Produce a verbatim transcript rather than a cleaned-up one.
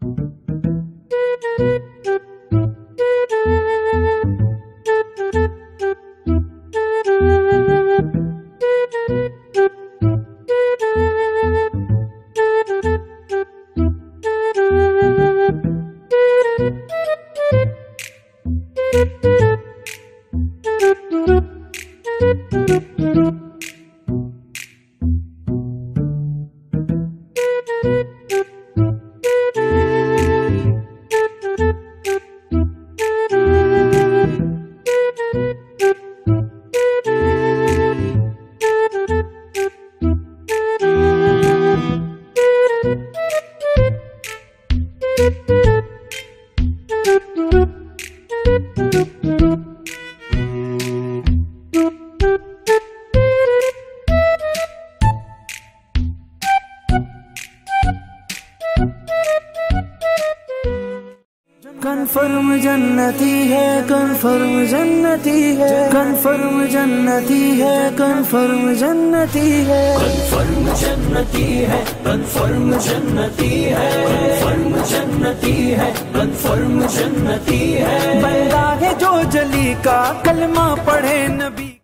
Confirm जन्नती है, confirm जन्नती है, कन्फर्म जन्नती है, कन्फर्म जन्नती है, कन्फर्म जन्नती है, कन्फर्म जन्नती है, कन्फर्म जन्नती है, कन्फर्म जन्नती है। बंदा है जो जली का कलमा पढ़े नबी।